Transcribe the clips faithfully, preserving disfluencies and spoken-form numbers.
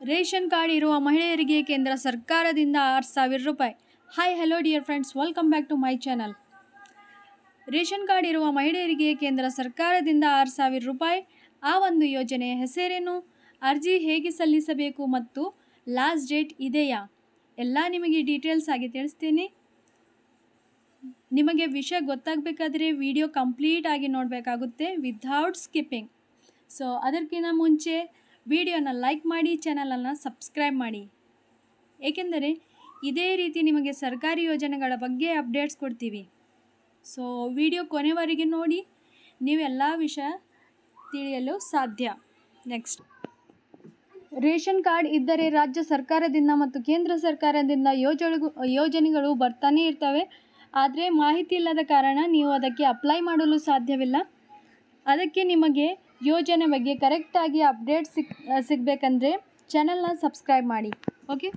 Ration card ಇರುವ ಮಹಿಳೆಯರಿಗೆ ಕೇಂದ್ರ ಸರ್ಕಾರದಿಂದ ಆರು ಸಾವಿರ ರೂಪಾಯಿ. Hi hello dear friends, welcome back to my channel. Ration card ಇರುವ ಮಹಿಳೆಯರಿಗೆ ಕೇಂದ್ರ ಸರ್ಕಾರದಿಂದ ಆರು ಸಾವಿರ ರೂಪಾಯಿ. ಆ ಒಂದು ಯೋಜನೆಯ ಹೆಸರೇನು, ಅರ್ಜಿ ಹೇಗೆ ಸಲ್ಲಿಸಬೇಕು ಮತ್ತು ಲಾಸ್ಟ್ ಡೇಟ್ ಇದೆಯಾ, ಎಲ್ಲ ನಿಮಗೆ ಡೀಟೇಲ್ಸ್ ಆಗಿ ತಿಳಿಸ್ತೀನಿ. ನಿಮಗೆ ವಿಷಯ ಗೊತ್ತಾಗಬೇಕಾದ್ರೆ ವಿಡಿಯೋ ಕಂಪ್ಲೀಟ್ ಆಗಿ ನೋಡಬೇಕಾಗುತ್ತೆ ವಿಥೌಟ್ ಸ್ಕಿಪ್ಪಿಂಗ್. ಸೊ ಅದಕ್ಕಿಂತ ಮುಂಚೆ ವಿಡಿಯೋನ ಲೈಕ್ ಮಾಡಿ, ಚಾನಲನ್ನು ಸಬ್ಸ್ಕ್ರೈಬ್ ಮಾಡಿ, ಏಕೆಂದರೆ ಇದೇ ರೀತಿ ನಿಮಗೆ ಸರ್ಕಾರಿ ಯೋಜನೆಗಳ ಬಗ್ಗೆ ಅಪ್ಡೇಟ್ಸ್ ಕೊಡ್ತೀವಿ. ಸೊ ವಿಡಿಯೋ ಕೊನೆವರೆಗೆ ನೋಡಿ, ನೀವೆಲ್ಲ ವಿಷಯ ತಿಳಿಯಲು ಸಾಧ್ಯ. ನೆಕ್ಸ್ಟ್, ರೇಷನ್ ಕಾರ್ಡ್ ಇದ್ದರೆ ರಾಜ್ಯ ಸರ್ಕಾರದಿಂದ ಮತ್ತು ಕೇಂದ್ರ ಸರ್ಕಾರದಿಂದ ಯೋಜನೆ ಯೋಜನೆಗಳು ಬರ್ತಾನೆ ಇರ್ತವೆ. ಆದರೆ ಮಾಹಿತಿ ಇಲ್ಲದ ಕಾರಣ ನೀವು ಅದಕ್ಕೆ ಅಪ್ಲೈ ಮಾಡಲು ಸಾಧ್ಯವಿಲ್ಲ. ಅದಕ್ಕೆ ನಿಮಗೆ ಯೋಜನೆ ಬಗ್ಗೆ ಕರೆಕ್ಟಾಗಿ ಅಪ್ಡೇಟ್ ಸಿಕ್ ಸಿಗಬೇಕಂದ್ರೆ ಚಾನಲ್ನ ಸಬ್ಸ್ಕ್ರೈಬ್ ಮಾಡಿ. ಓಕೆ,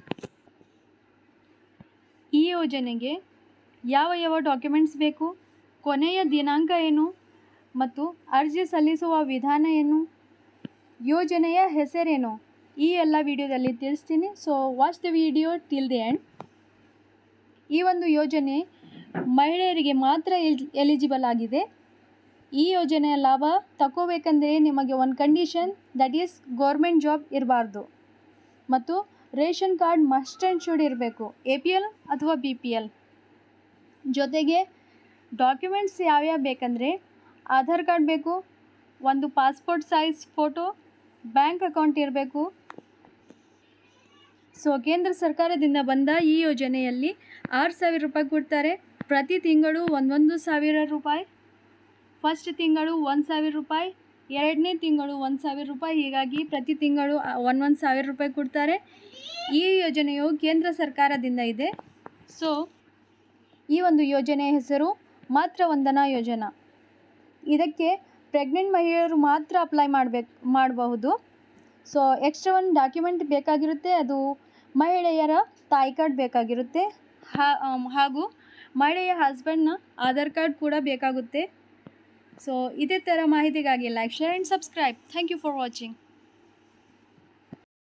ಈ ಯೋಜನೆಗೆ ಯಾವ ಯಾವ ಡಾಕ್ಯುಮೆಂಟ್ಸ್ ಬೇಕು, ಕೊನೆಯ ದಿನಾಂಕ ಏನು ಮತ್ತು ಅರ್ಜಿ ಸಲ್ಲಿಸುವ ವಿಧಾನ ಏನು, ಯೋಜನೆಯ ಹೆಸರೇನು, ಈ ಎಲ್ಲ ವಿಡಿಯೋದಲ್ಲಿ ತಿಳಿಸ್ತೀನಿ. So watch the video till the end. ಈ ಒಂದು ಯೋಜನೆ ಮಹಿಳೆಯರಿಗೆ ಮಾತ್ರ ಎಲಿಜಿಬಲ್ ಆಗಿದೆ. ಈ ಯೋಜನೆಯ ಲಾಭ ತಗೋಬೇಕಂದ್ರೆ ನಿಮಗೆ ಒಂದು condition, that is government job ಇರಬಾರ್ದು ಮತ್ತು ration card must and should ಇರಬೇಕು, ಎ ಪಿ ಎಲ್ ಅಥವಾ ಬಿ ಪಿ ಎಲ್. ಜೊತೆಗೆ ಡಾಕ್ಯುಮೆಂಟ್ಸ್ ಯಾವ್ಯಾವ ಬೇಕಂದರೆ ಆಧಾರ್ ಕಾರ್ಡ್ ಬೇಕು, ಒಂದು passport size photo, bank account ಇರಬೇಕು. ಸೊ ಕೇಂದ್ರ ಸರ್ಕಾರದಿಂದ ಬಂದ ಈ ಯೋಜನೆಯಲ್ಲಿ ಆರು ಸಾವಿರ ರೂಪಾಯಿ ಕೊಡ್ತಾರೆ. ಪ್ರತಿ ತಿಂಗಳು ಒಂದೊಂದು ಸಾವಿರ ರೂಪಾಯಿ. ಫಸ್ಟ್ ತಿಂಗಳು ಒಂದು ಸಾವಿರ ರೂಪಾಯಿ, ಎರಡನೇ ತಿಂಗಳು ಒಂದು ಸಾವಿರ ರೂಪಾಯಿ, ಹೀಗಾಗಿ ಪ್ರತಿ ತಿಂಗಳು ಒಂದೊಂದು ಸಾವಿರ ರೂಪಾಯಿ ಕೊಡ್ತಾರೆ. ಈ ಯೋಜನೆಯು ಕೇಂದ್ರ ಸರ್ಕಾರದಿಂದ ಇದೆ. ಸೊ ಈ ಒಂದು ಯೋಜನೆಯ ಹೆಸರು ಮಾತೃ ವಂದನಾ ಯೋಜನಾ. ಇದಕ್ಕೆ ಪ್ರೆಗ್ನೆಂಟ್ ಮಹಿಳೆಯರು ಮಾತ್ರ ಅಪ್ಲೈ ಮಾಡಬೇಕು ಮಾಡಬಹುದು. ಸೊ ಎಕ್ಸ್ಟ್ರಾ ಒಂದು ಡಾಕ್ಯುಮೆಂಟ್ ಬೇಕಾಗಿರುತ್ತೆ, ಅದು ಮಹಿಳೆಯರ ತಾಯಿ ಕಾರ್ಡ್ ಬೇಕಾಗಿರುತ್ತೆ, ಹಾಗೂ ಮಹಿಳೆಯ ಹಸ್ಬೆಂಡ್ನ ಆಧಾರ್ ಕಾರ್ಡ್ ಕೂಡ ಬೇಕಾಗುತ್ತೆ. ಸೊ ಇದೇ ಥರ ಮಾಹಿತಿಗಾಗಿ like, share and subscribe. Thank you for watching.